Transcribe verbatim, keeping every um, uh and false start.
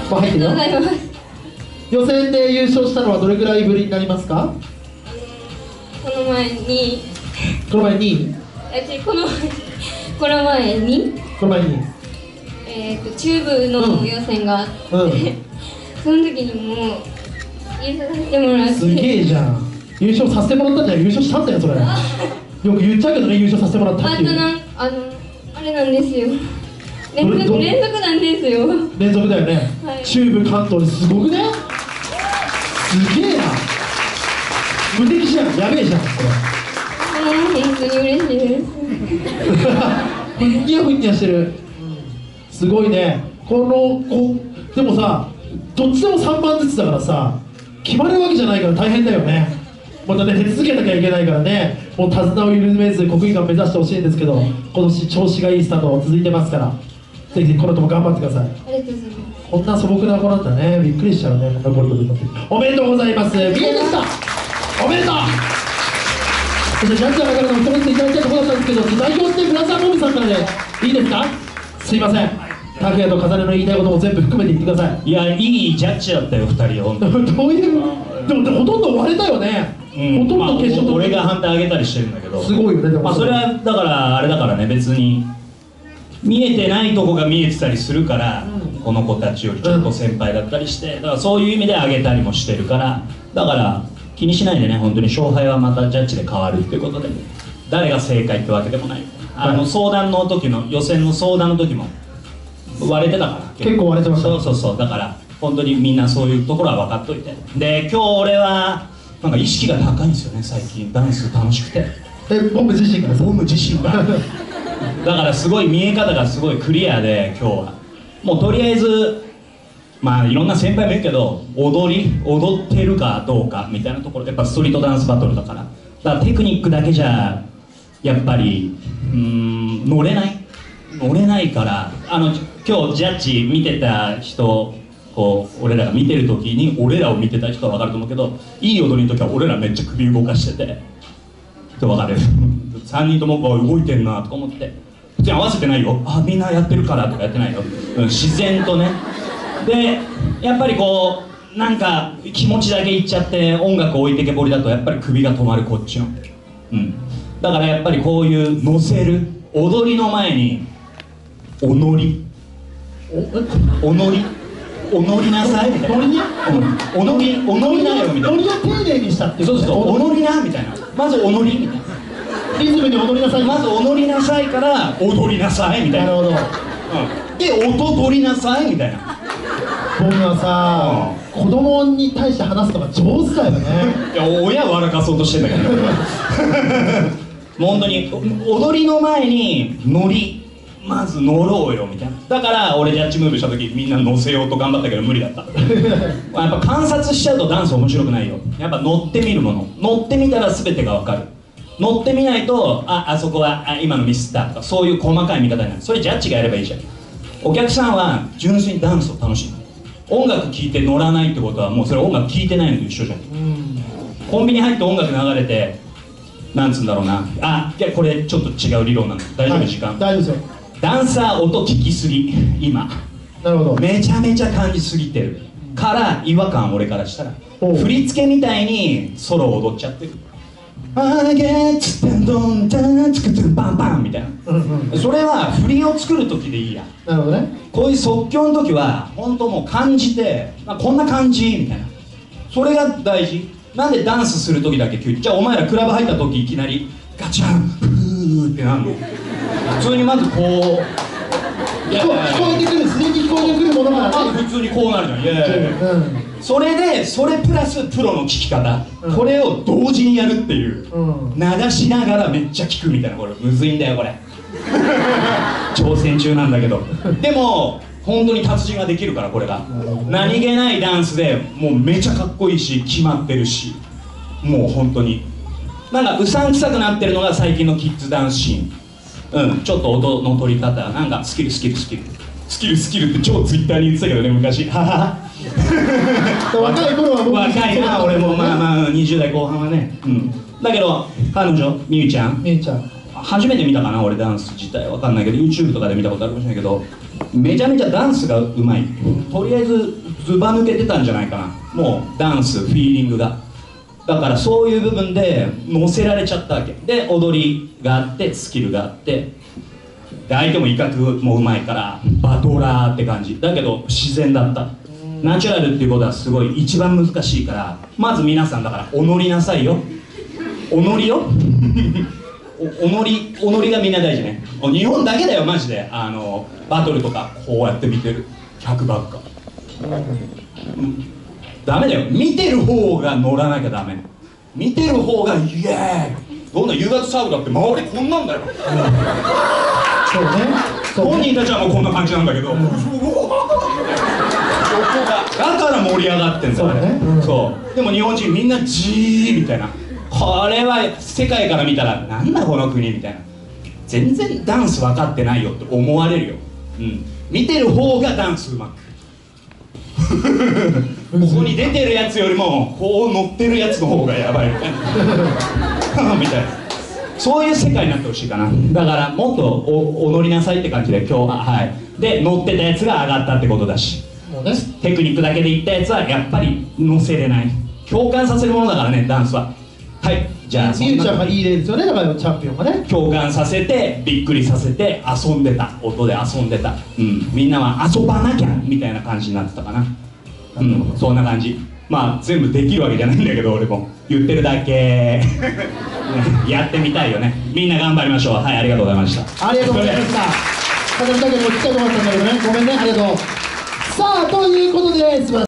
もう入ってるよ。 ありがとうございます。 予選で優勝したのはどれぐらいぶりになりますか？ この前にこの前にえ違うこのこの前にこの前にえっと中部の予選があって、 うんその時にもう優勝させてもらって、 すげえじゃん。優勝させてもらったんじゃん。優勝したんだよそれ。よく言っちゃうけどね、優勝させてもらったっていう。 あとなんあのあれなんですよ。連どれど続連続なんですよ。 連続だよね、 はい中部関東ですごくね。すげえな。無敵じゃん。やべえじゃんこれ。 もう本当に嬉しいです。 ふんにゃふんにゃしてる。すごいね。このこでもさ、どっちでもさんばんずつだからさ、決まるわけじゃないから大変だよね。またね、手続けなきゃいけないからね。もう手綱を緩めず国技館目指してほしいんですけど、今年調子がいいスタート続いてますから、ぜひぜひこの後も頑張ってください。 ありがとうございます。 こんな素朴な子なんだね。びっくりしちゃうね。こんなゴリゴリになって。おめでとうございます。見えでした。おめでとう。そしてジャッジからの一言いただきたいところだったんですけど、代表してブラザーモミさんからでいいですか？すいません。拓也と風の言いたいことも全部含めて言ってください。 いや、いいジャッジだったよ、ふたり。本当に。 どういう、でもでもほとんど割れたよね。 うん、 ほとんど決勝と、 まあ、俺が判定上げたりしてるんだけど、 すごいよね。でもまあそれはだからあれだからね、別に見えてないとこが見えてたりするから、うん、この子たちよりちょっと先輩だったりして、だからそういう意味で上げたりもしてるから、だから気にしないでね。本当に勝敗はまたジャッジで変わるっていうことで、誰が正解ってわけでもない。あの相談の時の予選の相談の時も割れてたから。 結構割れてました。 そうそうそう。だから本当にみんなそういうところは分かっといて。で、今日俺はなんか意識が高いんですよね、最近。ダンス楽しくて。 え、ボム自身がボム自身がだからすごい見え方がすごいクリアで、今日はもうとりあえず、まあいろんな先輩もいるけど、踊り踊ってるかどうかみたいなところ、やっぱストリートダンスバトルだから、だからテクニックだけじゃやっぱりうーん乗れない乗れないから、あの今日ジャッジ見てた人、こう俺らが見てる時に、俺らを見てた人は分かると思うけど、いい踊りの時は俺らめっちゃ首動かしててって分かるさんにんともこう動いてんなとか思って、別に合わせてないよ、あみんなやってるからとかやってないよ、うん、自然とね。でやっぱりこうなんか気持ちだけいっちゃって音楽置いてけぼりだとやっぱり首が止まる、こっちの。うんだからやっぱりこういう乗せる踊りの前におのりおのりおのりなさいみたいな、おのりおのりなよみたいな、 ノリを丁寧にしたっていう。 そうそう、おのりなみたいな、まずおのりみたいな、 リズムに踊りなさい。 まずおのりなさいから踊りなさいみたいな。 なるほど。 うん、で音取りなさいみたいな。 僕はさ、子供に対して話すのが上手だよね。 いや親笑かそうとしてんだけどもう本当に踊りの前にノリ、まず乗ろうよみたいな。だから俺ジャッジムーブした時みんな乗せようと頑張ったけど無理だったやっぱ観察しちゃうとダンス面白くないよ。やっぱ乗ってみるもの、乗ってみたら全てが分かる。乗ってみないと、ああそこはあ今のミスったとか、そういう細かい見方になる。それジャッジがやればいいじゃん。お客さんは純粋にダンスを楽しむ。音楽聴いて乗らないってことはもうそれ音楽聴いてないのと一緒じゃん。コンビニ入って音楽流れて、なんつうんだろうなあ、いやこれちょっと違う理論なの。大丈夫、はい、時間大丈夫ですよ。 ダンサー音聞きすぎ今。 なるほど。 めちゃめちゃ感じすぎてるから違和感、俺からしたら振り付けみたいにソロを踊っちゃってる。あげつてんどんたんつくつんパンパンみたいな、うんうん、それは振りを作る時でいいや。 なるほどね。 こういう即興の時は本当もう感じて、あこんな感じみたいな、それが大事。なんでダンスする時だけ急に、じゃあお前らクラブ入った時いきなりガチャンフーってなんの。普通にまずこう聞こえてくる、自然に聞こえてくるものが、 まず普通にこうなるじゃん。いやいやいや、うん、それでそれプラスプロの聴き方、うん、これを同時にやるっていう、うん、流しながらめっちゃ聴くみたいな、これむずいんだよこれ挑戦中なんだけどでも本当に達人ができるから、これが何気ないダンスでもうめちゃかっこいいし決まってるし、もう本当になんかうさんくさくなってるのが最近のキッズダンスシーン。うん、ちょっと音の取り方なんかスキルスキルスキルスキルスキルって超ツイッターに言ってたけどね昔はは若い頃は僕若いな俺も、まあまあにじゅう代後半はね、うん、だけど彼女みゆちゃんみゆちゃん初めて見たかな俺ダンス自体わかんないけど YouTube とかで見たことあるかもしれないけど、 めちゃめちゃダンスがうまい。とりあえずずば抜けてたんじゃないかな、もうダンスフィーリングが。だからそういう部分で乗せられちゃったわけで、踊りがあってスキルがあって、で相手も威嚇もうまいからバトラーって感じだけど自然だった。ナチュラルっていうことはすごい一番難しいから、まず皆さんだから踊りなさいよ、踊りよお踊り踊りがみんな大事ね。日本だけだよマジで、あのバトルとかこうやって見てる客ばっか、うん、ダメだよ、見てる方が乗らなきゃダメ。見てる方がイエーイ、どんな夕方サーブだって周りこんなんだよ、うん、 そうね、 本人たちはもうこんな感じなんだけど、うん、だから盛り上がってんだよ、ね、うん、そうでも日本人みんなジーみたいな、これは世界から見たらなんだこの国みたいな、全然ダンス分かってないよって思われるよ、うん、見てる方がダンスうまくここに出てるやつよりもこう乗ってるやつの方がやばいみたいなみたいな、そういう世界になってほしいかな。だからもっとお踊りなさいって感じで今日は、はい、で乗ってたやつが上がったってことだし、 もうね、 テクニックだけでいったやつはやっぱり乗せれない、共感させるものだからねダンスは。はい、じゃあみゆちゃんがいい例ですよね、だからチャンピオンがね、 共感させてびっくりさせて遊んでた、音で遊んでた、うん、みんなは遊ばなきゃみたいな感じになってたかな、うん、そんな感じ。まあ全部できるわけじゃないんだけど俺も言ってるだけやってみたいよね。みんな頑張りましょう。はい、ありがとうございました。 ありがとうございました。ただだけも聞きたいと思ったんだけどね、ごめんね、ありがとう。さあということで、素晴らしい